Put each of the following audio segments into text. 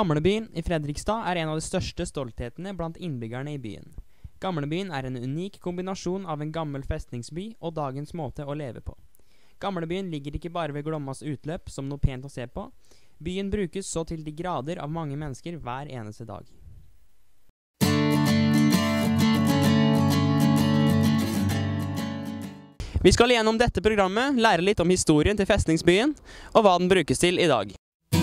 Gamlebyen i Fredrikstad er en av de største stolthetene blant innbyggerne i byen. Gamlebyen er en unik kombinasjon av en gammel festningsby og dagens måte å leve på. Gamlebyen ligger ikke bare ved Glommas utløp som noe pent å se på. Byen brukes så til de grader av mange mennesker hver eneste dag. Vi skal gjennom dette programmet lære litt om historien til festningsbyen og hva den brukes til i dag.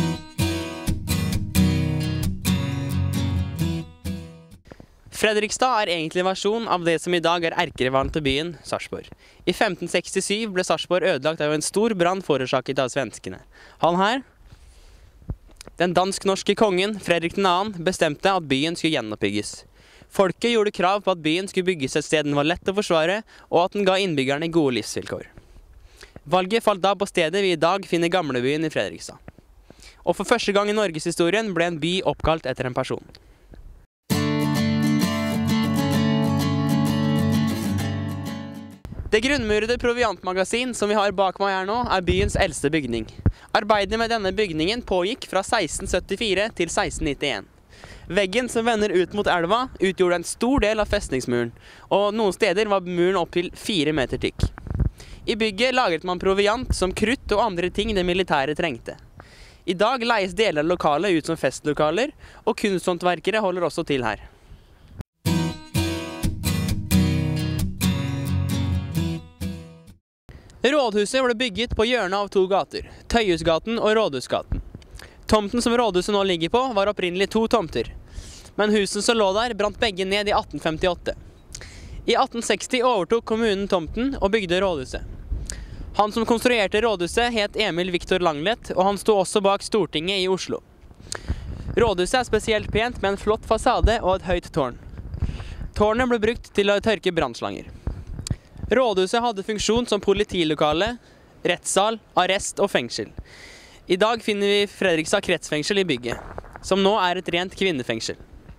Fredrikstad er egentlig en versjon av det som i dag er erkerivalen til byen, Sarpsborg. I 1567 ble Sarpsborg ødelagt av en stor brann forårsaket av svenskene. Han her, den dansk-norske kongen Fredrik 2., bestemte at byen skulle gjenoppbygges. Folket gjorde krav på at byen skulle bygges et sted den var lett å forsvare, og at den ga innbyggerne gode livsvilkår. Valget falt da på stedet vi i dag finner Gamlebyen i Fredrikstad. Og for første gang i norgeshistorien ble en by oppkalt etter en person. Det grunnmurede proviantmagasin som vi har bak meg her nå, er byens eldste bygning. Arbeidet med denne bygningen pågikk fra 1674 til 1691. Veggen som vender ut mot elva utgjorde en stor del av festningsmuren, og noen steder var muren opp til 4 meter tykk. I bygget lagret man proviant som krutt og andre ting det militære trengte. I dag leies deler av lokalet ut som festlokaler, og kunsthåndverkere holder også til her. Rådhuset ble bygget på hjørnet av 2 gater, Tøyhusgaten og Rådhusgaten. Tomten som rådhuset nå ligger på var opprinnelig 2 tomter, men husene som lå der brant begge ned i 1858. I 1860 overtok kommunen tomten og bygde rådhuset. Han som konstruerte rådhuset het Emil Victor Langlet, og han sto også bak Stortinget i Oslo. Rådhuset er spesielt pent med en flott fasade og et høyt tårn. Tårnet ble brukt til å tørke brannslanger. Rådhuset hadde funksjon som politilokale, rettssal, arrest og fengsel. I dag finner vi Fredrikstad kretsfengsel i bygget, som nå er et rent kvinnefengsel.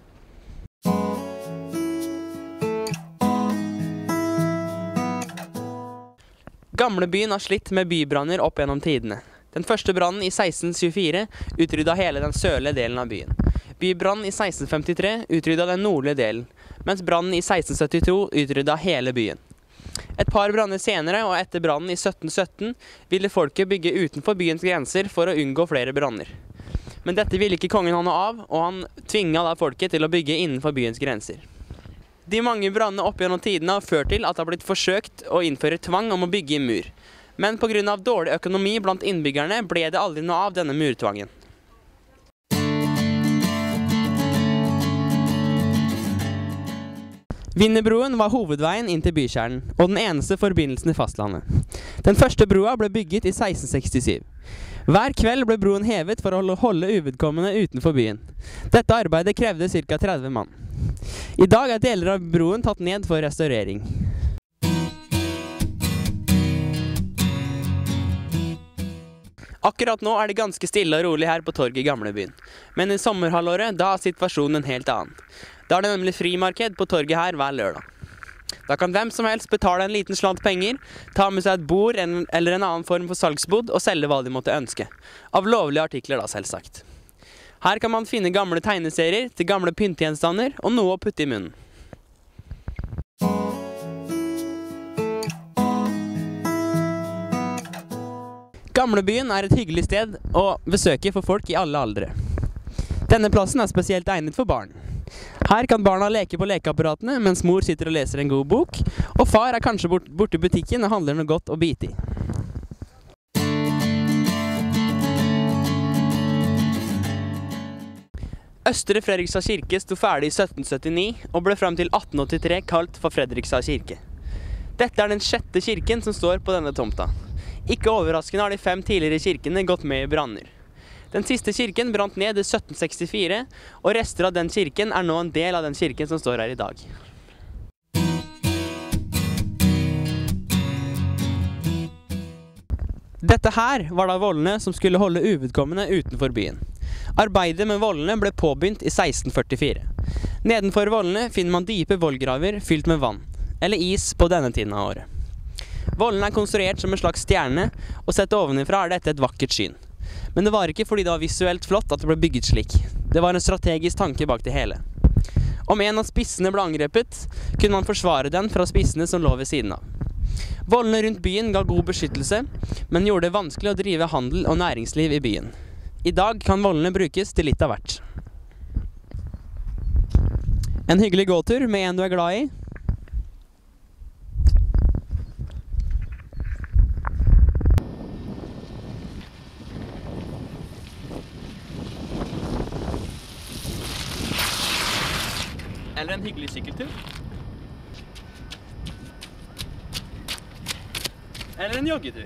Gamlebyen har slitt med bybranner opp gjennom tidene. Den første brannen i 1624 utryddet hele den sørlige delen av byen. Bybrannen i 1653 utryddet den nordlige delen, mens brannen i 1672 utryddet hele byen. Et par branner senere, og etter brannen i 1717, ville folket bygge utenfor byens grenser for å unngå flere branner. Men dette ville ikke kongen ha noe av, og han tvinget da folket til å bygge innenfor byens grenser. De mange brannene opp gjennom tidene har ført til at det har blitt forsøkt å innføre tvang om å bygge i mur. Men på grunn av dårlig økonomi blant innbyggerne ble det aldri noe av denne murtvangen. Vinnerbroen var hovedveien inn til bykjernen, og den eneste forbindelsen i fastlandet. Den første broa ble bygget i 1667. Hver kveld ble broen hevet for å holde uvedkommende utenfor byen. Dette arbeidet krevde ca. 30 mann. I dag er deler av broen tatt ned for restaurering. Akkurat nå er det ganske stille og rolig her på torget i Gamlebyen. Men i sommerhalvåret, da er situasjonen en helt annen. Da er det nemlig frimarked på torget her hver lørdag. Da kan hvem som helst betale en liten slant penger, ta med seg et bord eller en annen form for salgsbod og selge hva de måtte ønske. Av lovlige artikler da, selvsagt. Her kan man finne gamle tegneserier til gamle pyntegjenstander og noe å putte i munnen. Gamlebyen er et hyggelig sted å besøke for folk i alle aldre. Denne plassen er spesielt egnet for barn. Her kan barna leke på lekeapparatene mens mor sitter og leser en god bok, og far er kanskje borte i butikken og handler noe godt å bite i. Østre Fredrikstad kirke sto ferdig i 1779 og ble frem til 1883 kalt for Fredrikstad kirke. Dette er den 6. kirken som står på denne tomta. Ikke overraskende har de 5 tidligere kirkene gått med i branner. Den siste kirken brant ned i 1764, og rester av den kirken er nå en del av den kirken som står her i dag. Dette her var da vollene som skulle holde uvedkommende utenfor byen. Arbeidet med vollene ble påbegynt i 1644. Nedenfor vollene finner man dype vollgraver fylt med vann, eller is på denne tiden av året. Vollen er konstruert som en slags stjerne, og sett ovenifra er dette et vakkert syn. Men det var ikke fordi det var visuelt flott at det ble bygget slik. Det var en strategisk tanke bak det hele. Om en av spissene ble angrepet, kunne man forsvare den fra spissene som lå ved siden av. Vollene rundt byen ga god beskyttelse, men gjorde det vanskelig å drive handel og næringsliv i byen. I dag kan vollene brukes til litt av hvert. En hyggelig gåtur med en du er glad i. Eller en hyggelig sykkeltur. Eller en joggetur.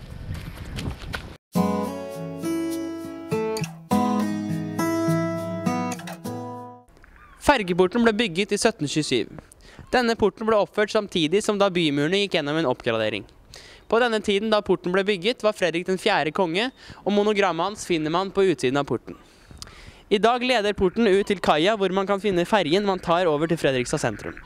Fergeporten ble bygget i 1727. Denne porten ble oppført samtidig som da bymurene gikk gjennom en oppgradering. På denne tiden da porten ble bygget, var Fredrik den 4. konge, og monogrammet hans finner man på utsiden av porten. I dag leder porten ut til kaia, hvor man kan finne fergen man tar over til Fredrikstad sentrum.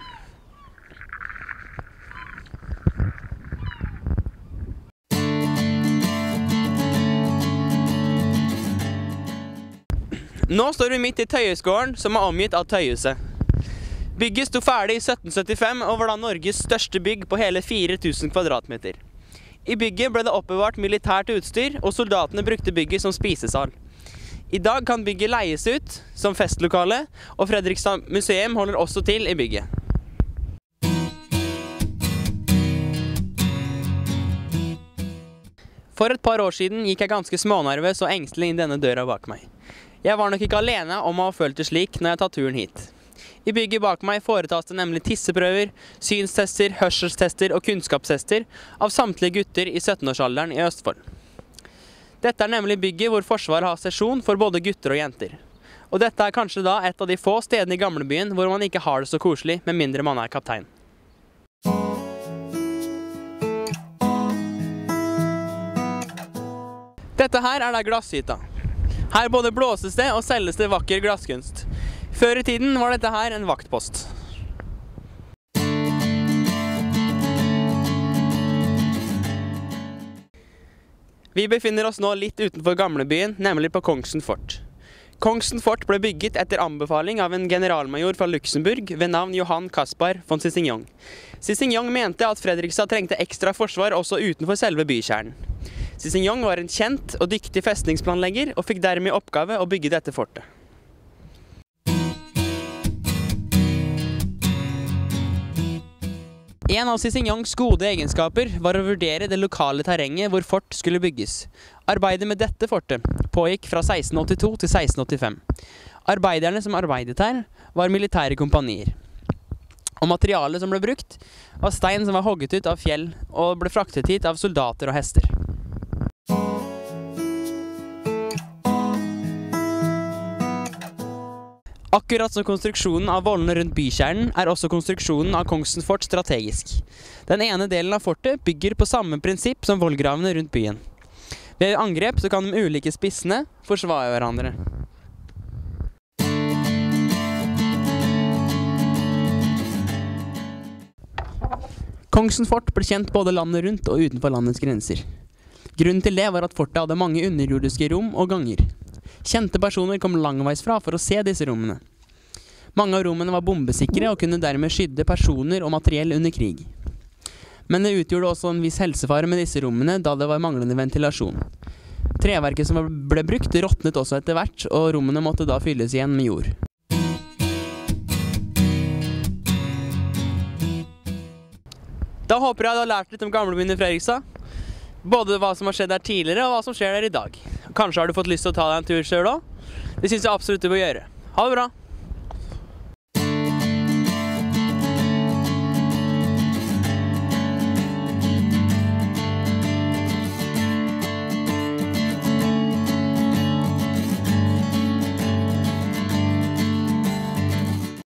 Nå står vi midt i Tøyhusgården, som er omgitt av Tøyhuset. Bygget sto ferdig i 1775 og var da Norges største bygg på hele 4000 kvadratmeter. I bygget ble det oppbevart militært utstyr, og soldatene brukte bygget som spisesal. I dag kan bygget leies ut som festlokale, og Fredrikstad museum holder også til i bygget. For et par år siden gikk jeg ganske smånervøs og engstelig inn denne døra bak meg. Jeg var nok ikke alene om å ha følt det slik når jeg tar turen hit. I bygget bak meg foretas det nemlig tisseprøver, synstester, hørselstester og kunnskapstester av samtlige gutter i 17-årsalderen i Østfold. Dette er nemlig bygget hvor Forsvaret har sesjon for både gutter og jenter. Og dette er kanskje da et av de få stedene i gamlebyen hvor man ikke har det så koselig, med mindre man er kaptein. Dette her er da glasshytta. Her både blåses det og selges det vakker glasskunst. Før i tiden var dette her en vaktpost. Vi befinner oss nå litt utenfor gamlebyen, nemlig på Kongsens fort. Kongsens fort ble bygget etter anbefaling av en generalmajor fra Luxemburg ved navn Johan Caspar von Cicignon. Cicignon mente at Fredrikstad trengte ekstra forsvar også utenfor selve bykjernen. Cicignon var en kjent og dyktig festningsplanlegger og fikk dermed oppgave å bygge dette fortet. En av Ciциgnons gode egenskaper var å vurdere det lokale terrenget hvor fort skulle bygges. Arbeidet med dette fortet pågikk fra 1682 til 1685. Arbeiderne som arbeidet her var militære kompanier. Og materialet som ble brukt var stein som var hogget ut av fjell og ble fraktet hit av soldater og hester. Akkurat som konstruksjonen av vollene rundt bykjernen er også konstruksjonen av Kongsens fort strategisk. Den ene delen av fortet bygger på samme prinsipp som vollgravene rundt byen. Ved angrep så kan de ulike spissene forsvare hverandre. Kongsens fort ble kjent både landet rundt og utenfor landets grenser. Grunnen til det var at fortet hadde mange underjordiske rom og ganger. Kjente personer kom langveisfra for å se disse rommene. Mange av rommene var bombesikre og kunne dermed skydde personer og materiell under krig. Men det utgjorde også en viss helsefare med disse rommene, da det var manglende ventilasjon. Treverket som ble brukt råtnet også etter hvert, og rommene måtte da fylles igjen med jord. Da håper jeg du har lært litt om gamlebyen i Fredrikstad. Både hva som har skjedd der tidligere og hva som skjer der i dag. Kanskje har du fått lyst til å ta deg en tur selv da? Det synes jeg absolutt du bør gjøre. Ha det bra!